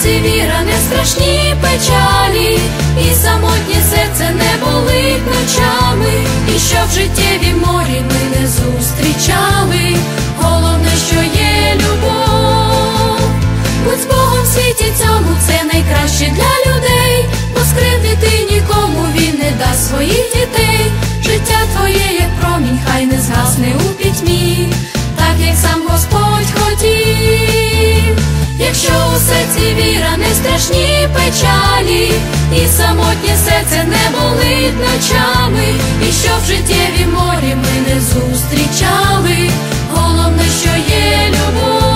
серці віра, не страшні печалі, і самотнє серце не болить ночами, і що в життєвім морі ми не зустрічали, головне, що є любов. Будь з Богом в світі цьому, це найкраще для людей, бо скривдити нікому він не дасть своїх дітей. Життя твоє, як промінь, хай не згасне у пітьмі, так як сам Господь хотів. Якщо у серці віра, не страшні печалі, і самотнє серце не болить ночами, і що в життєвім морі ми не зустрічали, головне, що є любов.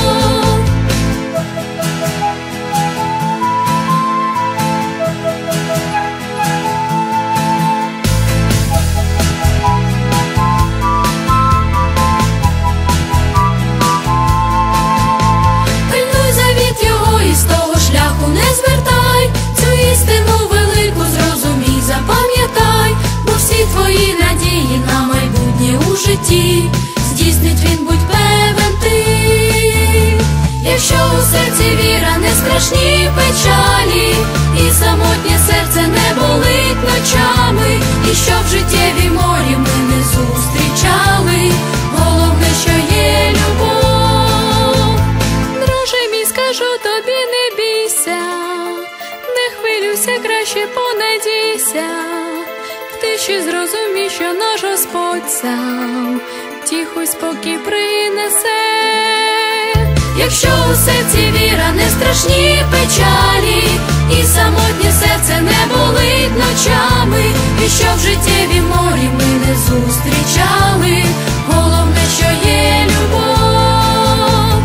Твої надії на майбутнє у житті здійснить він, будь певен ти. Якщо у серці віра, не страшні печалі, і самотнє серце не болить ночами, і що в життєвім морі ми не зустрічали, головне, що є любов. Друже мій, скажу тобі, не бійся, не хвилюйся, краще понадійся. Ти ще зрозумій, що наш Господь сам тихо й спокій принесе. Якщо у серці віра, не страшні печалі, і самотнє серце не болить ночами, і що в життєвім морі ми не зустрічали, головне, що є любов.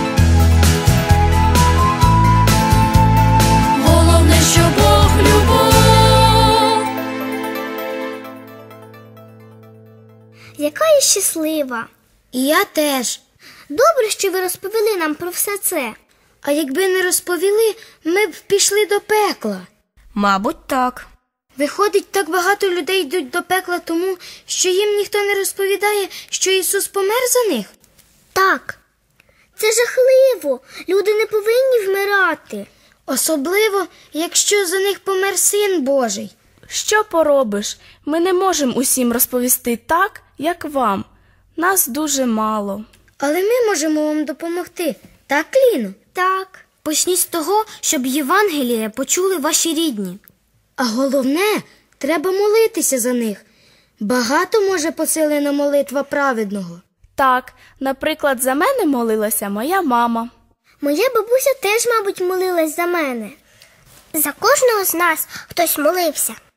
Головне, що Бог любов. Яка я щаслива. І я теж. Добре, що ви розповіли нам про все це. А якби не розповіли, ми б пішли до пекла. Мабуть, так. Виходить, так багато людей йдуть до пекла тому, що їм ніхто не розповідає, що Ісус помер за них? Так. Це жахливо. Люди не повинні вмирати. Особливо, якщо за них помер Син Божий. Що поробиш? Ми не можемо усім розповісти так, як вам. Нас дуже мало. Але ми можемо вам допомогти. Так, Ліно? Так. Почніть з того, щоб Євангелія почули ваші рідні. А головне, треба молитися за них. Багато може посилена молитва праведного. Так, наприклад, за мене молилася моя мама. Моя бабуся теж, мабуть, молилась за мене. За кожного з нас хтось молився.